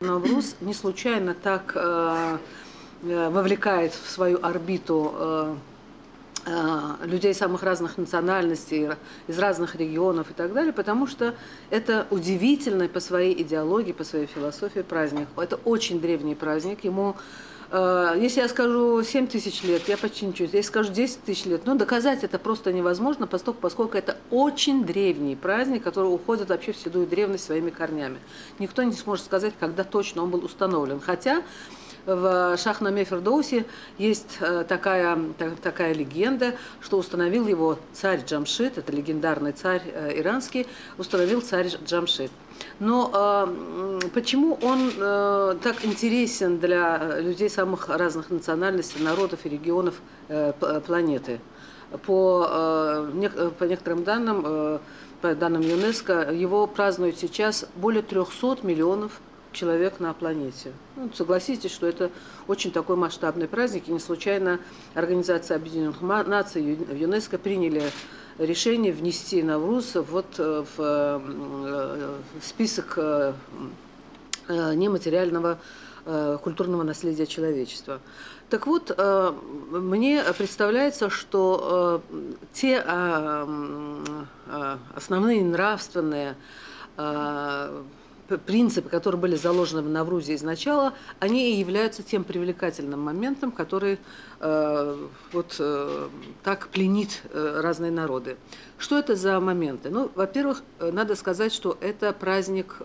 Навруз не случайно так вовлекает в свою орбиту людей самых разных национальностей, из разных регионов и так далее, потому что это удивительный по своей идеологии, по своей философии праздник. Это очень древний праздник. Ему, если я скажу 7 тысяч лет, я почти ничего. Если скажу 10 тысяч лет, ну, доказать это просто невозможно, поскольку это очень древний праздник, который уходит вообще в седую древность своими корнями. Никто не сможет сказать, когда точно он был установлен. Хотя в Шахнаме Фердоуси есть такая легенда, что установил его царь Джамшид, это легендарный царь иранский, установил царь Джамшид. Но почему он так интересен для людей самых разных национальностей, народов и регионов планеты? По некоторым данным, по данным ЮНЕСКО, его празднуют сейчас более 300 миллионов человек на планете. Ну, согласитесь, что это очень такой масштабный праздник, и не случайно Организация Объединенных Наций в ЮНЕСКО приняли решение внести Навруз вот в список нематериального культурного наследия человечества. Так вот, мне представляется, что те основные нравственные принципы, которые были заложены в Наврузе изначала, они и являются тем привлекательным моментом, который так пленит разные народы. Что это за моменты? Ну, во-первых, надо сказать, что это праздник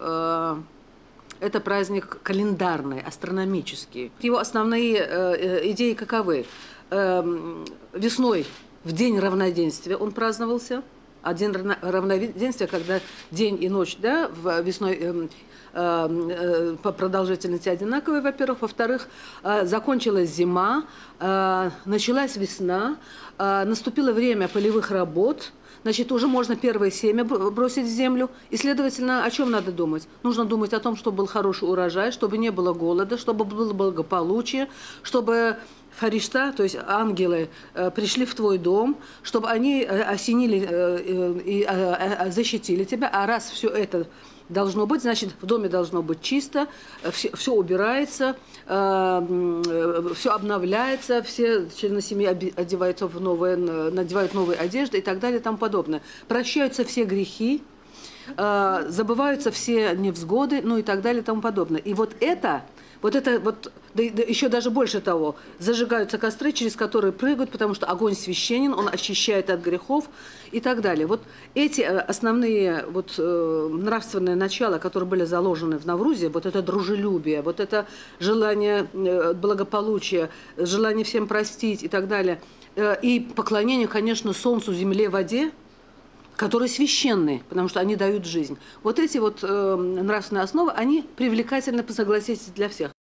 календарный, астрономический. Его основные идеи каковы? Весной, в день равноденствия он праздновался. А день равноденствия, когда день и ночь, да, весной по продолжительности одинаковые, во-первых. Во-вторых, закончилась зима, началась весна, наступило время полевых работ. Значит, уже можно первое семя бросить в землю. И, следовательно, о чем надо думать? Нужно думать о том, чтобы был хороший урожай, чтобы не было голода, чтобы было благополучие, чтобы фаришта, то есть ангелы, пришли в твой дом, чтобы они осенили и защитили тебя. А раз все это должно быть, значит, в доме должно быть чисто, все убирается, все обновляется, все члены семьи одеваются в новые, надевают новые одежды и так далее и тому подобное. Прощаются все грехи, забываются все невзгоды, ну и так далее и тому подобное. И вот это, да еще даже больше того, зажигаются костры, через которые прыгают, потому что огонь священен, он очищает от грехов и так далее. Вот эти основные нравственные начала, которые были заложены в Наврузе, вот это дружелюбие, вот это желание благополучия, желание всем простить и так далее, и поклонение, конечно, солнцу, земле, воде, которые священные, потому что они дают жизнь. Вот эти нравственные основы, они привлекательны, согласитесь, для всех.